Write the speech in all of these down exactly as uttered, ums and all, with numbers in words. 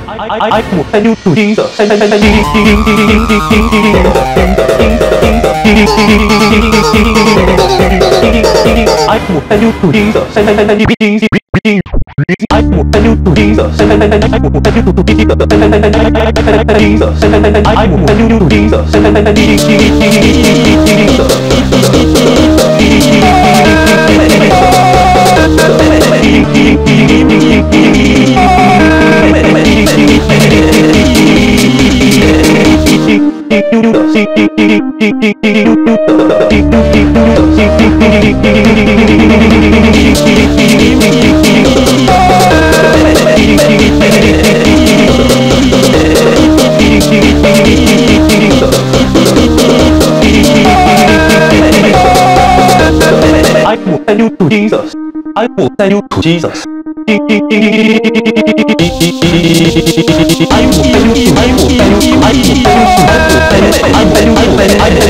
I will send you to Jesus. Send, send, send, send, Jesus. I will send you to Jesus. Send, send, send, send, Jesus. I will send you to Jesus. Send, send, send, send, I will send you to Jesus. Send, send, send, send, Jesus. Send, send, send, send, I will send you to Jesus. Send, send, send, I will send you to Jesus. I will send you to Jesus. I will send you to, I will send you to, I will send you to, I will send you to, I will send you to, I will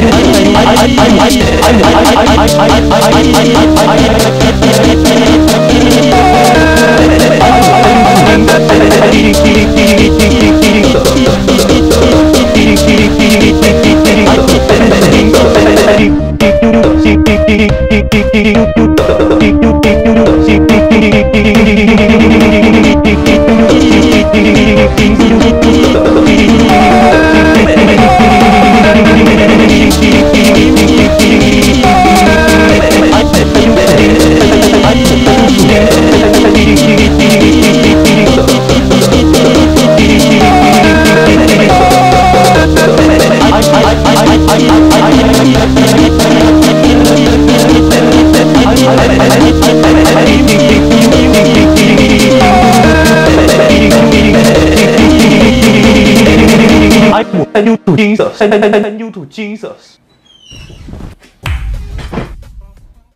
send you to Jesus. Send, send, send, send you to Jesus.